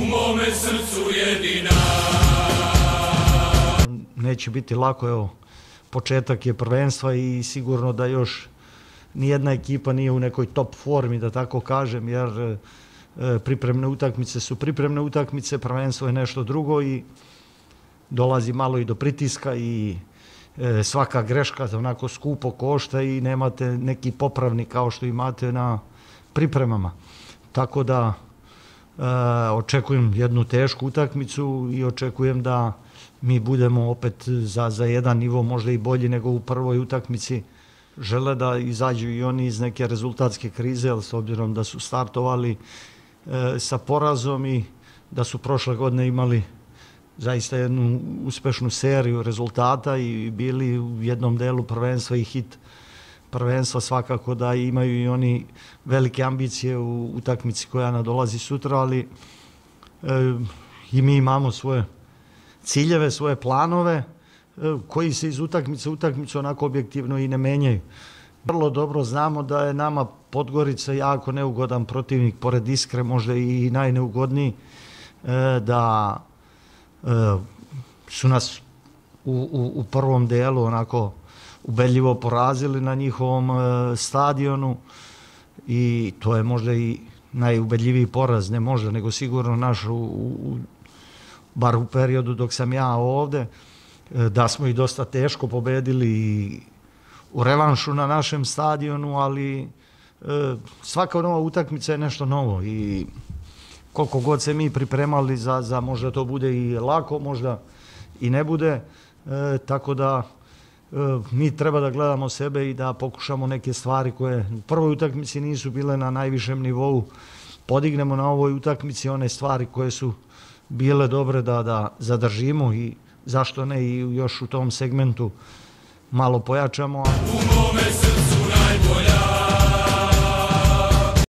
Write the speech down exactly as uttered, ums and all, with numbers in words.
mome srcu jedina. Neće biti lako, evo, početak je prvenstva i sigurno da još nijedna ekipa nije u nekoj top formi, da tako kažem, jer pripremne utakmice su pripremne utakmice, prvenstvo je nešto drugo i dolazi malo i do pritiska i svaka greška onako skupo košta i nemate neki popravnik kao što imate na pripremama. Tako da očekujem jednu tešku utakmicu i očekujem da mi budemo opet za, za jedan nivo možda i bolji nego u prvoj utakmici. Žele da izađu i oni iz neke rezultatske krize, s obzirom da su startovali e, sa porazom i da su prošle godine imali zaista jednu uspešnu seriju rezultata i bili u jednom delu prvenstva i hit prvenstva. Svakako da imaju i oni velike ambicije u utakmici koja nadolazi sutra, ali e, i mi imamo svoje ciljeve, svoje planove koji se iz utakmice u utakmicu onako objektivno i ne menjaju. Vrlo dobro znamo da je nama Podgorica jako neugodan protivnik, pored Iskre možda i najneugodniji, da su nas u, u, u prvom delu onako ubedljivo porazili na njihovom stadionu i to je možda i najubedljiviji poraz, ne možda, nego sigurno naš, u, u, bar u periodu dok sam ja ovde, da smo i dosta teško pobedili i u revanšu na našem stadionu, ali svaka nova utakmica je nešto novo i koliko god se mi pripremali za, za možda to bude i lako, možda i ne bude, e, tako da e, mi treba da gledamo sebe i da pokušamo neke stvari koje u prvoj utakmici nisu bile na najvišem nivou, podignemo na ovoj utakmici one stvari koje su bile dobre da, da zadržimo i zašto ne i još u tom segmentu malo pojačamo.